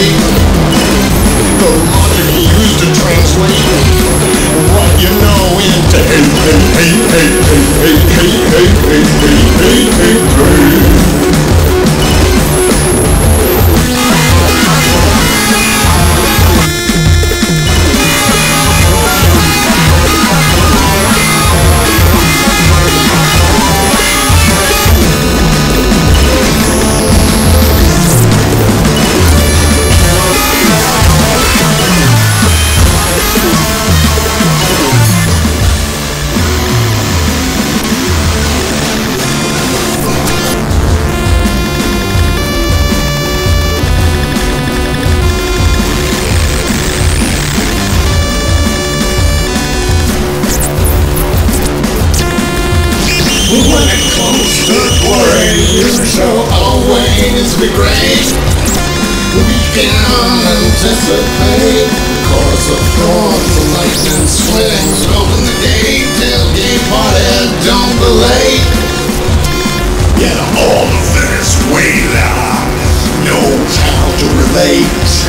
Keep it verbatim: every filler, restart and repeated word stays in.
date. The logic he used to translate what you know into hey, hey, hey, hey, hey, hey, hey, hey, hey, hey, hey, hey. When it comes to glory, you shall always be great. We can anticipate cause of thorns and lightning swings. Open the gate, tailgate party, don't be late. Yet all of this way knows how to relate.